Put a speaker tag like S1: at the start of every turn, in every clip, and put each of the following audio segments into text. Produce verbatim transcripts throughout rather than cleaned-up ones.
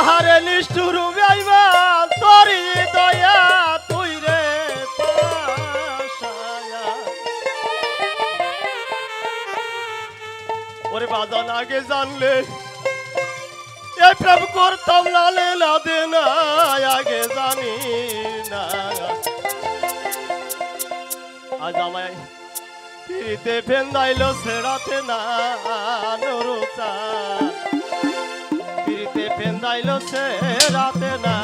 S1: আহারে নিষ্ঠুর বেঈমান তোরি দয়া তুই রে পাশায়া ওরে বাজান আগে জানলে এই প্রেম করতাম না লীলা দেনা আগে জানি না আজ আমায় পিরিতে ফেন্দাইলো ছেড়াতে না নরুচা পিরিতে ফেন্দাইলো ছেড়াতে না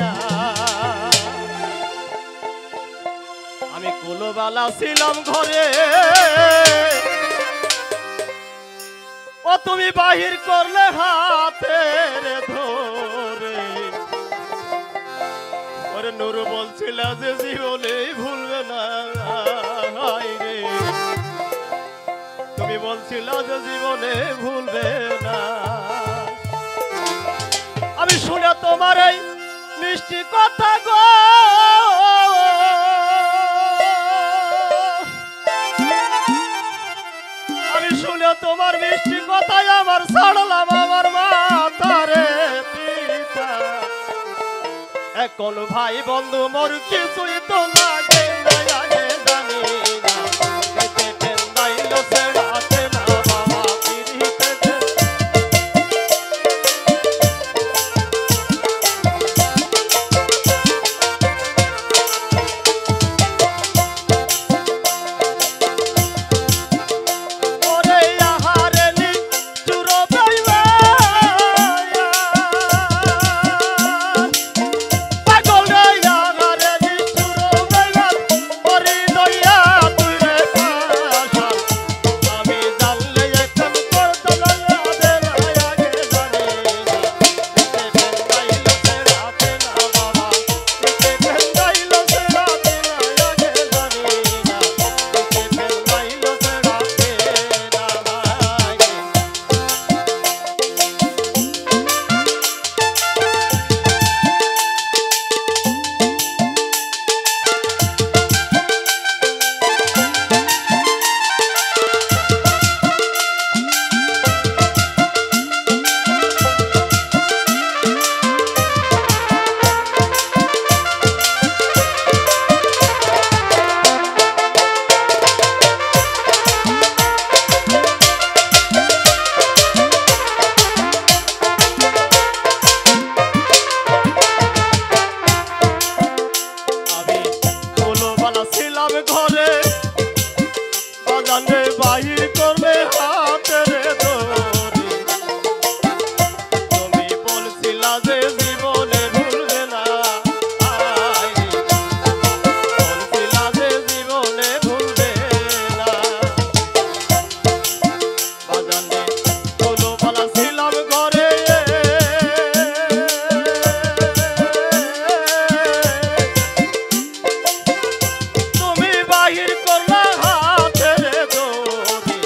S1: আমি কুলোবালা ছিলাম ঘরে ও তুমি বাহির করলে হাতের ধরে ওরে নুরু বলছিল যে জীবনে ভুলবে না রে তুমি বলছিল যে জীবনে ভুলবে না আমি শুনে তোমার এই মিষ্টি কথা গো আমি শুনে তোমার মিষ্টি কথাই আমার ছাড়লাম আমার মাতারে পিতা এখন ভাই বন্ধু মোর কিছুই তো লাগে না আগে জানি না কেটে ফেন্দাইলো ছেড়াতে না বাবা পিরিতে ওরে আহারে নিষ্ঠুর বেঈমান পাগল রে আহারে নিষ্ঠুর বেঈমান ওরে দয়া তুই রে পাশা আমি জানলে এখন করতাম না দেনা আগে জানি না কেটে ফেন্দাইলো ছেড়াতে না বাবা কেটে ফেন্দাইলো ছেড়াতে না আগে জানি না কেটে ফেন্দাইলো ছেড়াতে না আগে আমি কুলোবালা ছিলাম ঘরে বাজানে বাহির করবে হাতের ধরে তুমি বলছিলা যে জীবনে ভুলবে না আয় বলছিলা যে জীবনে ভুলবে না বাজানে কুলোবালা ছিলাম ঘরে তুমি বাহির করলা হাতের দড়ি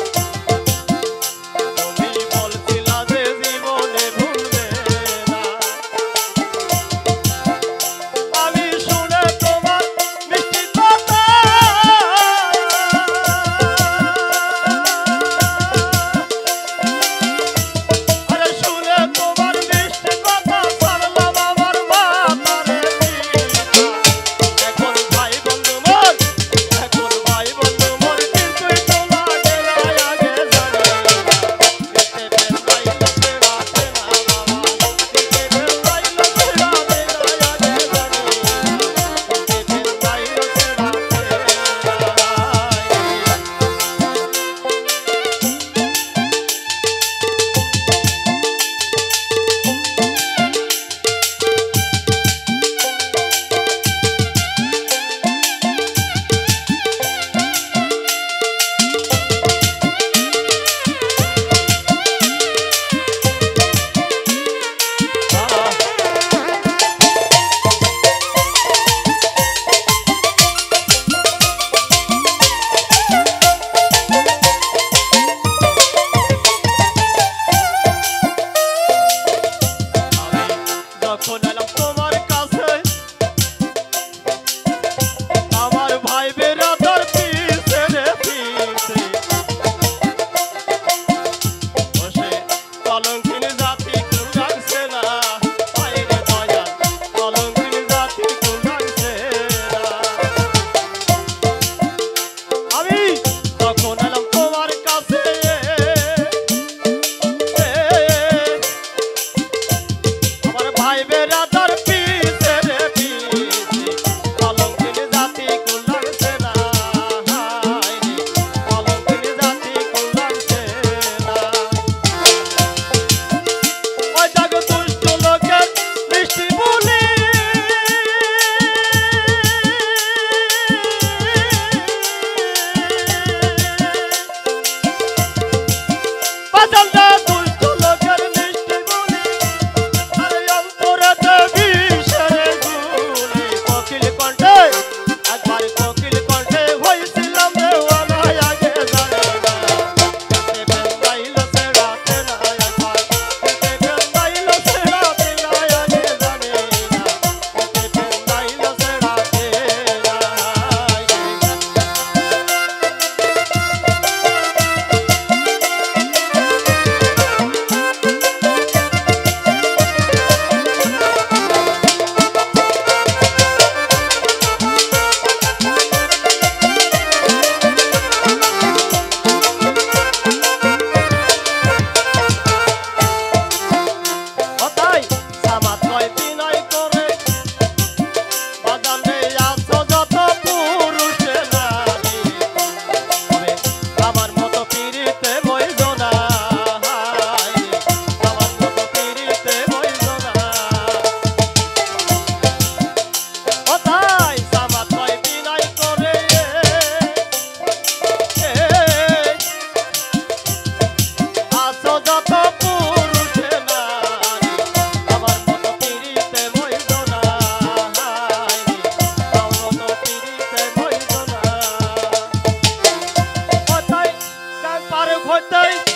S1: আমার হইতেই